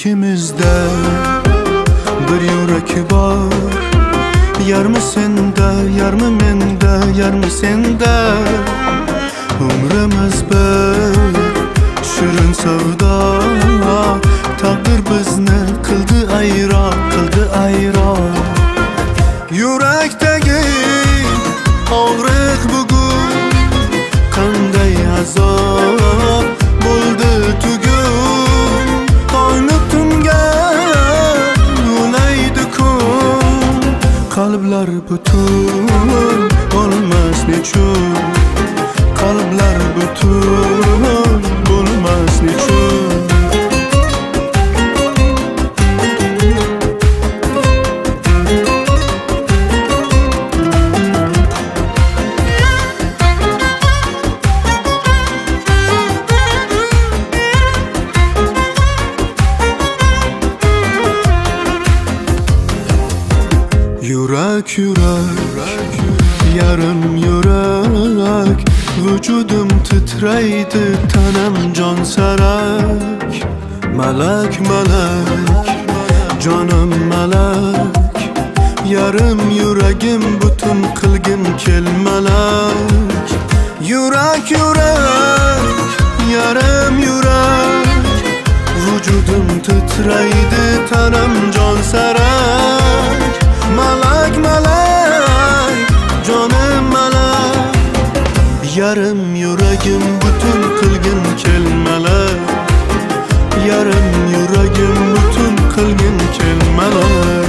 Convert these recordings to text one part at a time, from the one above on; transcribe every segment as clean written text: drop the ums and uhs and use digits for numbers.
ikimizde bir yürek var. Yarmı sende, yarmı mende, yarmı sende. Umrimiz bir şirin sevda. Takdir bizni qildi ayro, qildi ayro. Yurakdagi og'riq bugun qanday azob bo'ldi tugun. Qo'ynib tunga ulaydi kun. Qalblar butun bo'lmas nechun. Qalblar butun bo'lmas nechun. Yurak yurak, yarım yurak. Vücudum titreydi, tanam can sarak. Malak malak, canım malak. Yarım yüreğim bütün kılgım kelmalak. Yurak yurak, yarım yurak. Vücudum titreydi, tanam can sarak. Malak malak, canım malak. Yarım yüreğim bütün kılgın kelmeler. Yarım yüreğim bütün kılgın kelmeler.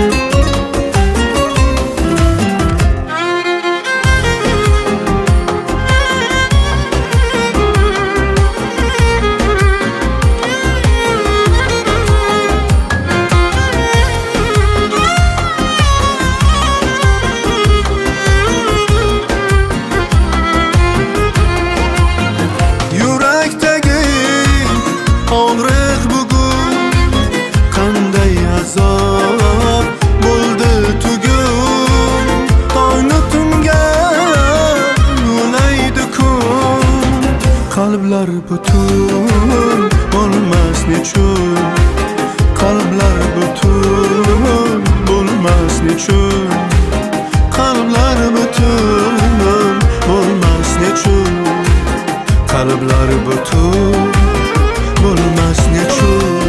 Og'riq bugun qanday azob bo'ldi tugun. Qo'yni tunga ulaydi kun. Qalblar butun bo'lmas nechun. Qalblar butun bo'lmas nechun. Qalblar butun bo'lmas nechun. Qalblar butun bo'lmas nechun.